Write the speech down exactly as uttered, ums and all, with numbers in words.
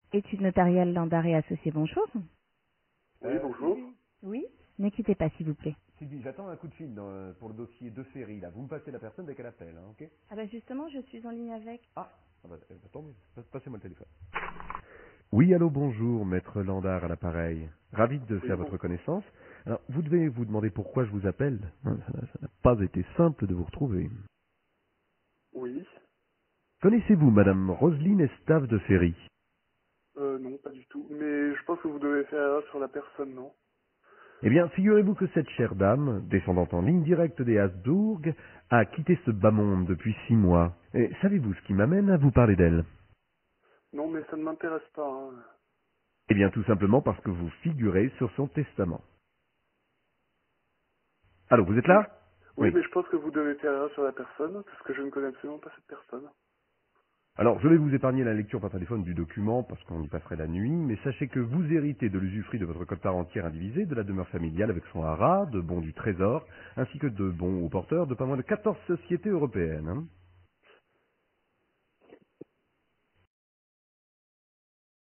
Études notariales Landard et Associés, bonjour. Oui, Euh, bonjour. Sylvie, Oui. Ne quittez pas, s'il vous plaît. Sylvie, j'attends un coup de fil dans, euh, pour le dossier de Ferry, là. Vous me passez la personne dès qu'elle appelle, hein, ok? Ah bah justement, je suis en ligne avec. Ah, ah bah, euh, attendez, passe- passez-moi le téléphone. Oui, allô, bonjour, maître Landard à l'appareil. Ravi de Oui, faire bon. votre connaissance. Alors, vous devez vous demander pourquoi je vous appelle. Hein, Ça n'a ça n'a pas été simple de vous retrouver. Oui. Connaissez-vous Madame Roselyne Estave de Ferry? Euh, non, pas du tout. Mais je pense que vous devez faire erreur sur la personne, non? Eh bien, figurez-vous que cette chère dame, descendante en ligne directe des Habsbourg, a quitté ce bas monde depuis six mois. Et savez-vous ce qui m'amène à vous parler d'elle? Non, mais ça ne m'intéresse pas. Hein. Eh bien, tout simplement parce que vous figurez sur son testament. Allô, vous êtes Mais je- là? Oui, Oui. mais je pense que vous devez faire erreur sur la personne, parce que je ne connais absolument pas cette personne. Alors, je vais vous épargner la lecture par téléphone du document, parce qu'on y passerait la nuit, mais sachez que vous héritez de l'usufruit de votre quote-part entière indivisée, de la demeure familiale avec son haras, de bons du trésor, ainsi que de bons au porteur de pas moins de quatorze sociétés européennes. Hein.